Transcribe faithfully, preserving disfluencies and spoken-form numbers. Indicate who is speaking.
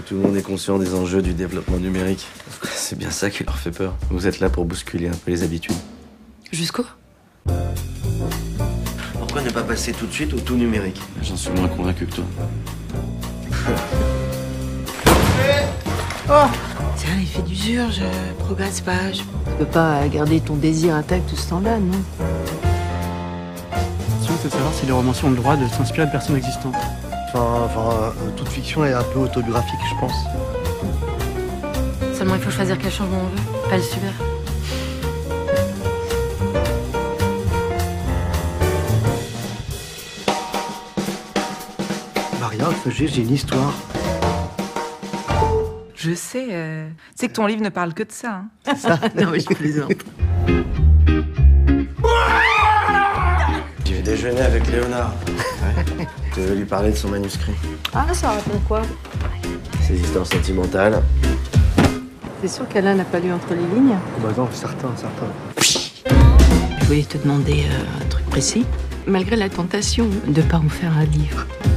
Speaker 1: tout le monde est conscient des enjeux du développement numérique. C'est bien ça qui leur fait peur. Vous êtes là pour bousculer un peu les habitudes.
Speaker 2: Jusqu'où?
Speaker 1: Pourquoi ne pas passer tout de suite au tout numérique? J'en suis moins convaincu que toi.
Speaker 2: Oh! Tiens, il fait d'usure, je progresse pas. Je... Tu peux pas garder ton désir intact tout ce temps-là, non?
Speaker 3: La question, c'est de savoir si les romanciers ont le droit de s'inspirer de personnes existantes.
Speaker 4: Enfin, enfin euh, toute fiction est un peu autobiographique, je pense.
Speaker 5: Seulement, il faut choisir quel changement on veut, pas le subir.
Speaker 4: Maria, j'ai j'ai une histoire.
Speaker 6: Je sais, euh... tu sais que ton livre ne parle que de ça. Hein.
Speaker 2: Ça non, mais je plaisante.
Speaker 1: Je vais déjeuner avec Léonard. Ouais. Tu veux lui parler de son manuscrit?
Speaker 2: Ah, ça raconte quoi?
Speaker 1: Ses histoires sentimentales.
Speaker 2: T'es sûr qu'Alain n'a pas lu entre les lignes?
Speaker 4: Oh bah non, certain, certain.
Speaker 2: Je voulais te demander euh, un truc précis. Malgré la tentation de pas en faire un livre,